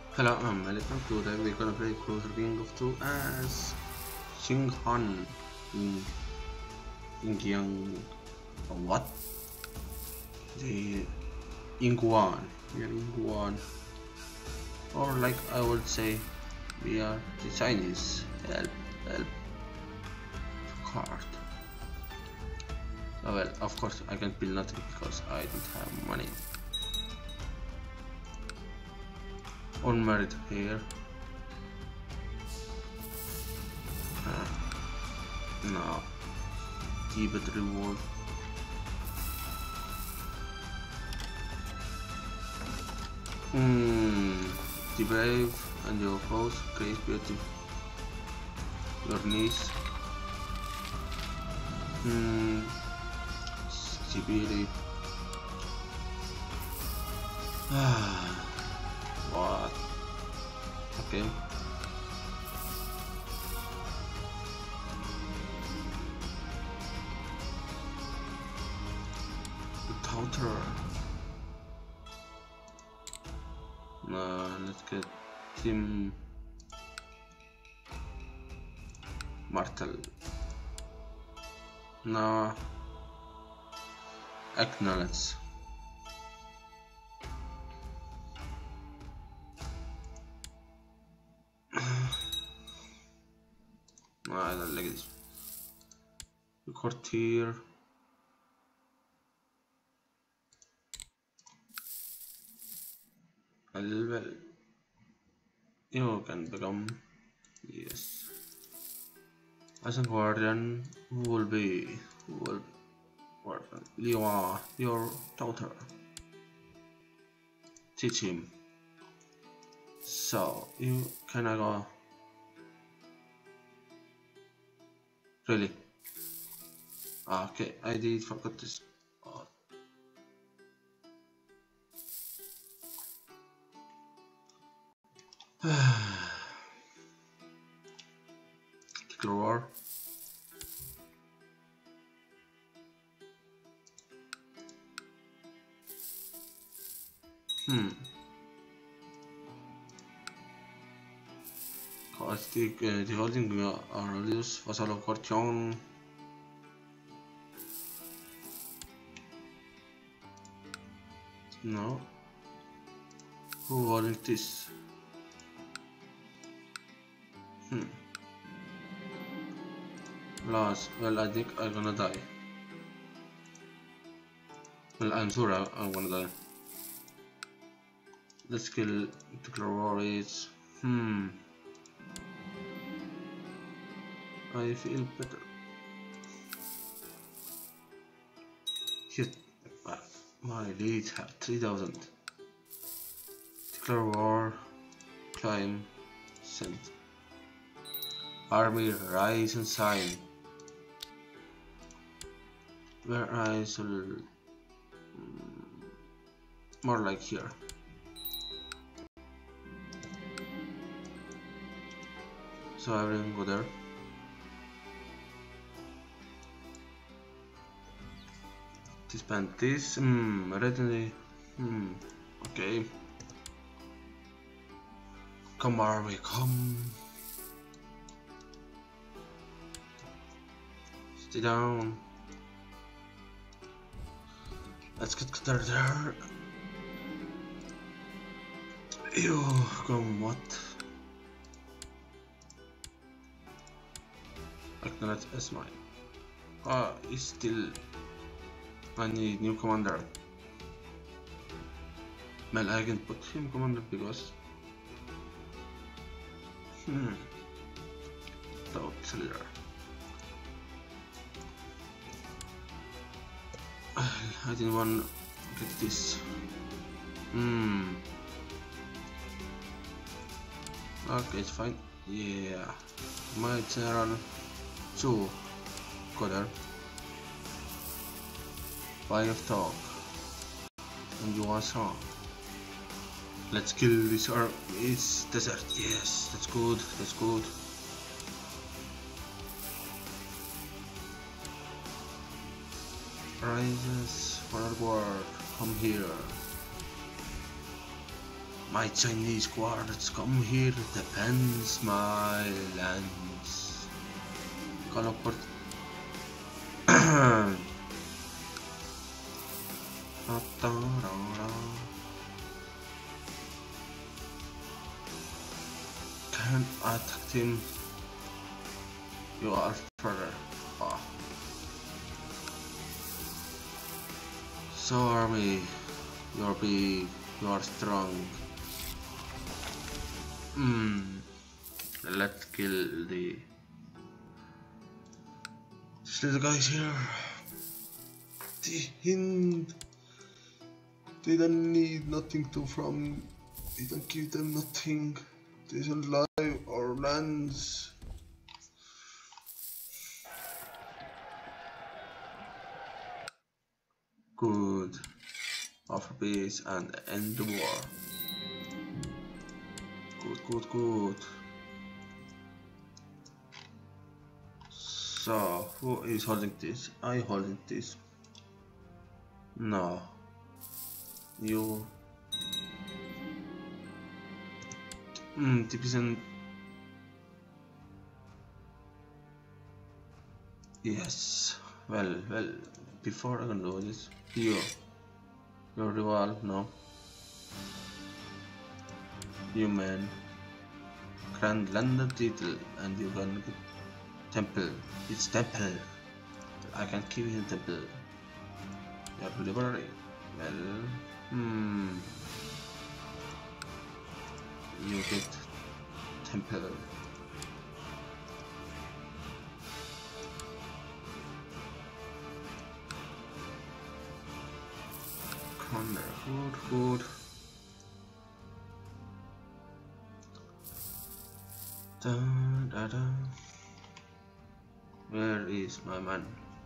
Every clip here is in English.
Hello, I'm welcome. Today we're gonna play Crusader King of 2 as Xing Han in Yang what? The Ingguan. We are Ingguan. Or like I would say we are the Chinese. Help card. Oh, well, of course I can't build nothing because I don't have money. Unmarried here. No. Tibet reward. The brave and your foes create beauty. Your niece. Stability. What? Okay. The counter. Let's get Tim Martel. Now acknowledge. No, I don't like this. Record here. Well, you can become yes. As a guardian, who will warden? Liwa, your daughter. Teach him. So you can I go? Really? Okay, I did forget this. Oh. Tickler war. The holding reduce vassal of Cortion. No. Who holding this? Lost. Well, I think I'm gonna die. Well, I'm sure I'm gonna die. The skill to war is I feel better. Shit. My leads have 3000. Declare war. Climb. Send. Army rise and sign. Where I shall more like here. So I will go there. Disband this. Ready. Okay. Come army, come. Stay down. Let's get there. You come what? Acknowledge as mine. It's still. I need new commander. Well, I can put him commander because totally. I didn't want to get this. Okay, it's fine. Yeah, my general 2 go there. 5 talk and you want some. Let's kill this or it's desert. Yes, that's good. Rises forward, come here. My Chinese guards come here, defends my lands. Teleport. Can I attack him? You are further. Oh. So army, you're big, you are strong. Let's kill these little guys here. The Hind. They don't need nothing from. They don't give them nothing. They don't lie or lands. Good. Offer peace and end the war. Good. So, who is holding this? I holding this. No. You. Division. Yes. Well. Before I can do this, your rival, no. You man. Grand Lander title, and you can get temple. It's temple. I can keep it in temple. You have library. Well, you get temple. Corner, good. Da. Where is my man?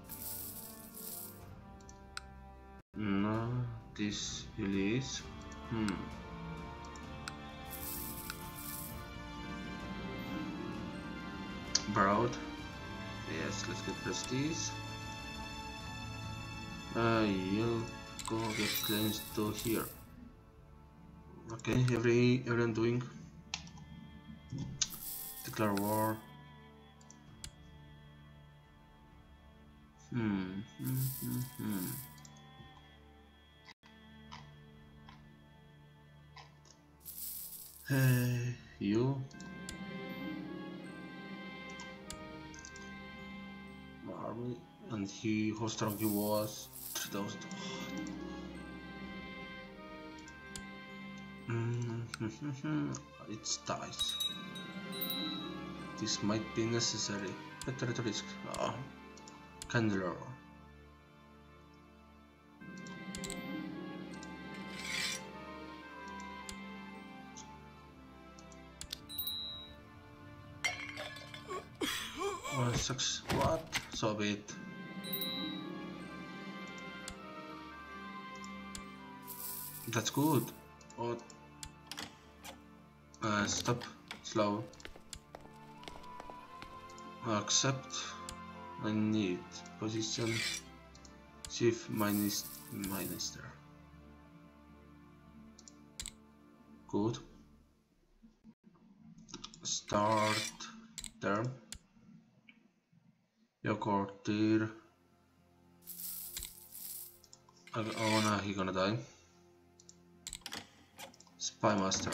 No, this release. Broad. Yes, let's get prestige. You'll go get claims to here. Okay, everyone doing. Declare war. Hey, you. Army, and how strong he was. 3,000. It's dice. This might be necessary. Better to risk. Candler. Sucks. What? So be it. That's good. What? Stop. Slow. Accept. I need position. Chief Minister. Good. Start term. Your quarter. He gonna die. Spy Master.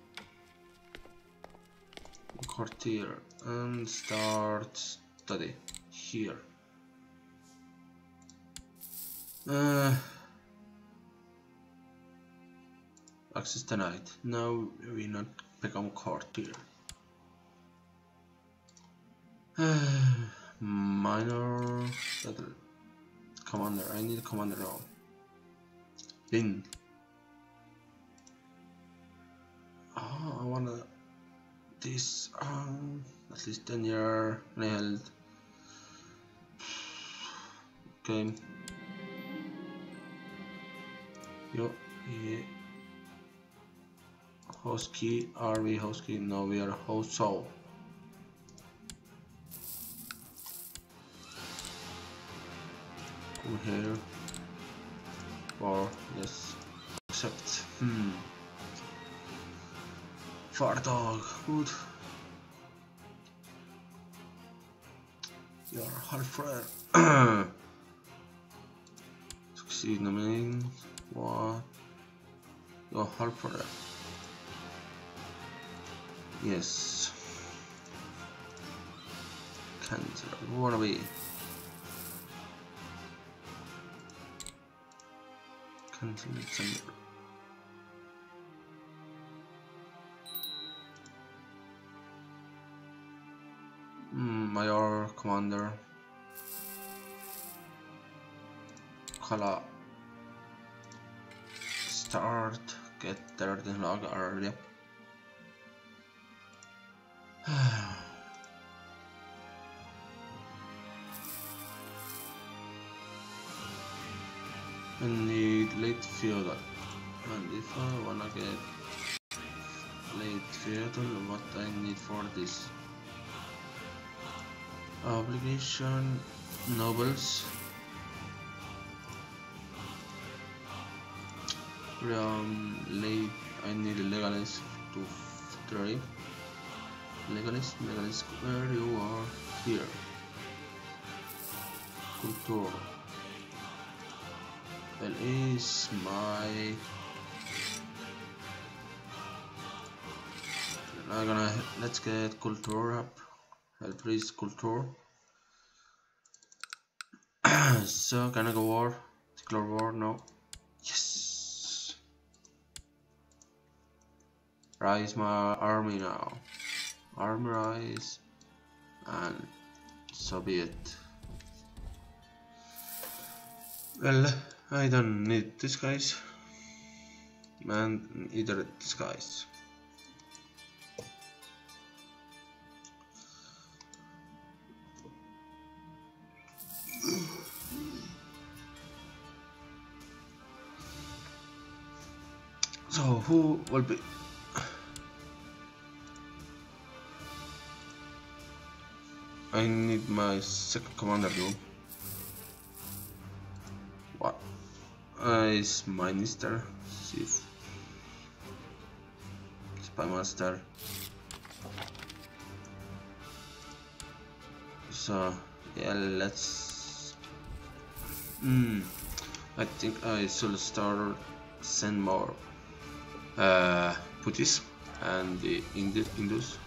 Quarter and start study here. Access denied. Now we not become quarter. Minor battle. Commander. I need a commander now. Lin. I wanna this at least 10-year nailed. Okay. Yo, yeah. Host key. Are we host key? No, we are host soul. Come here. Or yes. Accept. Far dog, good. You're half rare. Succeed in the main. What? You're half rare. Yes. Cancel. Wanna be? Cancel it. Major Commander Kala start get third in log early. I need late feudal, and if I wanna get late feudal, what I need for this? Obligation, nobles, late. I need a legalist to trade. Legalist, where you are here. Culture. Well, is my. Let's get culture up. Help raise culture. So can I go war? Declare war? No. Yes. Rise my army now. Army rise, and so be it. Well, I don't need these guys, and either these guys. So who will be? I need my second commander though. What? Is Minister? Chief. Spy Master. So yeah, let's. I think I should start send more putties and the Indus.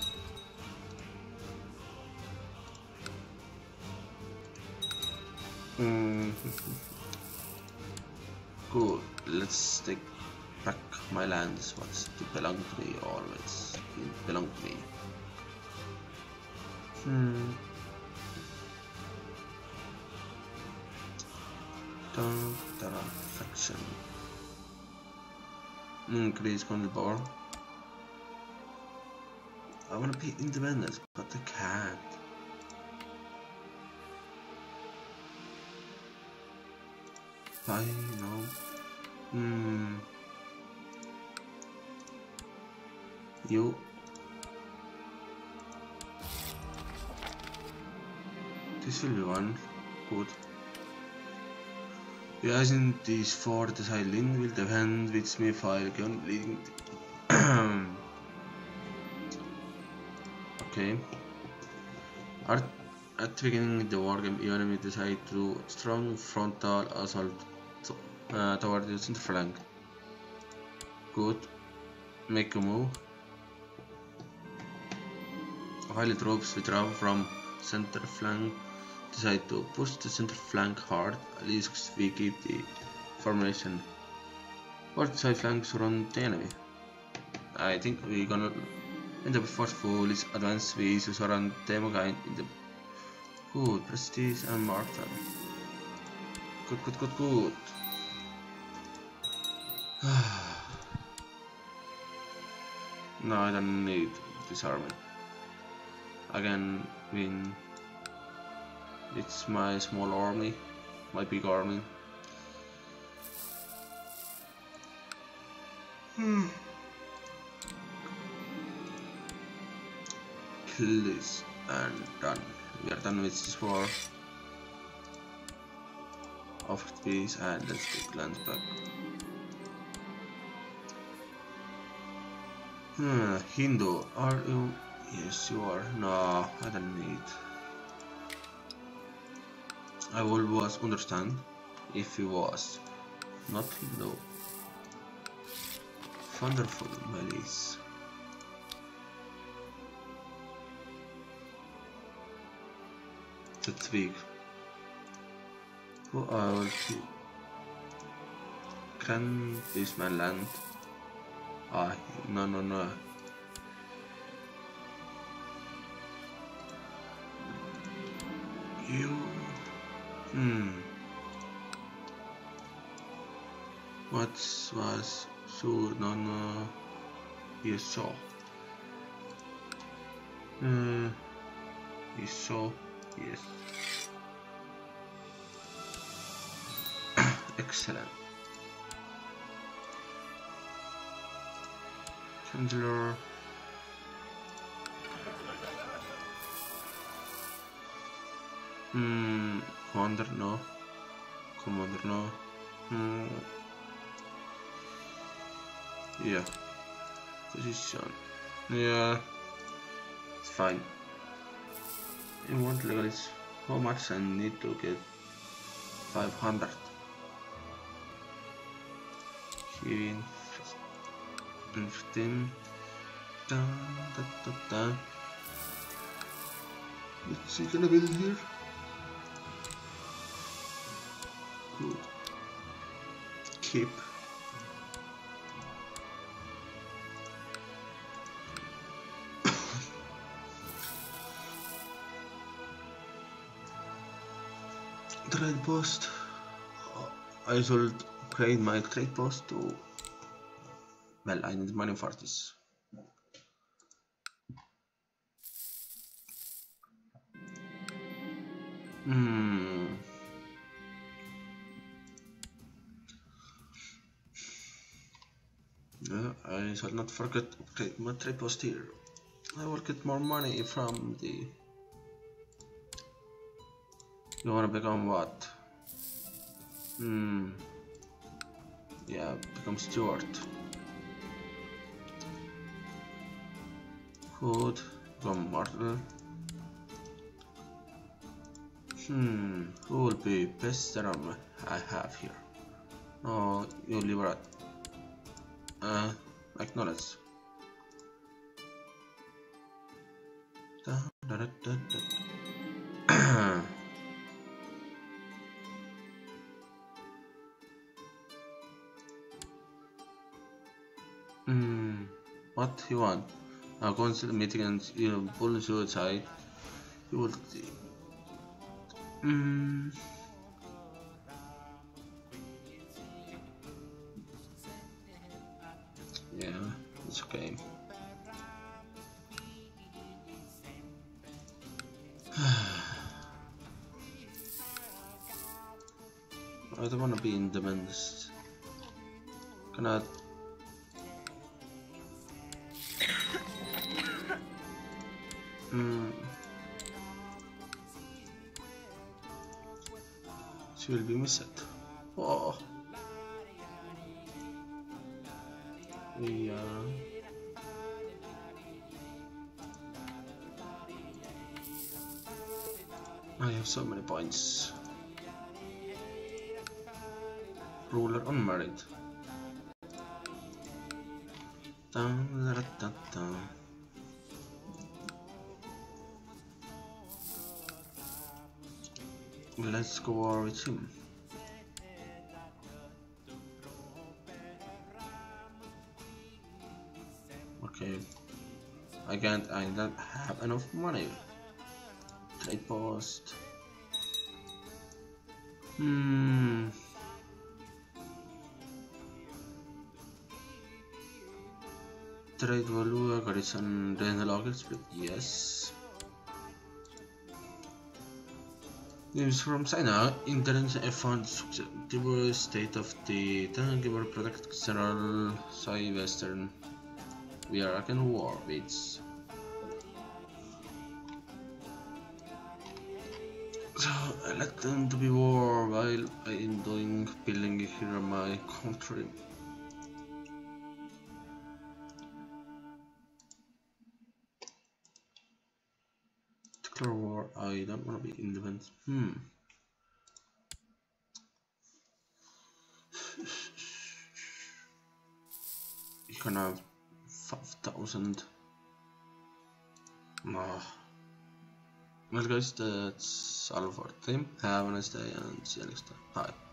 Good. Let's take back my lands. What's to belong to me always? It belong to me. Faction. Increase control. I wanna be independent, but I can't. I know. You. This will be one. Good. Using these four deciding will depend which me file can leading. Okay. At the beginning of the war game, your enemy decide to strong frontal assault toward the center flank. Good. Make a move. While the troops withdraw from center flank, decide to push the center flank hard. At least we keep the formation. Or the side flank surround the enemy. I think we're gonna in the forceful advance we surround them again in the good prestige and martyr. Good. No, I don't need this army. Again, win. It's my small army, my big army. Kill this and done. We are done with this war. Off peace and let's take lands back. Hindu, are you? Yes, you are. No, I don't need. I will was understand if he was not Hindu. Wonderful, Melis. That's big. Who will can this man land? Ah, no, no, no. You. What was so no, no. You saw. You saw. Yes. Excellent. Chandler. Commander, no. Commander, no. Yeah. Position. Yeah. It's fine. In what level is how much I need to get 500? Here 15. What's he gonna build here? Good. Keep. Trade post. I should upgrade my trade post to. Well, I need money for this. I shall not forget to upgrade my trade post here. I will get more money from the. You wanna become what? Yeah, become steward. Good. Become mortal. Who will be best serum I have here? No, you liberate. Acknowledge. What you want? A council meeting and you pull suicide. You will see. Yeah, it's okay. I don't wanna be independent. Cannot. She will be missed. Oh. Yeah. I have so many points. Ruler unmarried. Let's go war with him. Okay. I don't have enough money. Trade post. Trade value garrison logger split. Yes. News from China. Intelligence found the state of the tangible product general Sai Western. We are again war with. So I let them to be war while I am doing building here in my country. nuclear war. I don't want to be independent. You can have 5,000. Well guys, that's all for the team. Have a nice day and see you next time. Bye.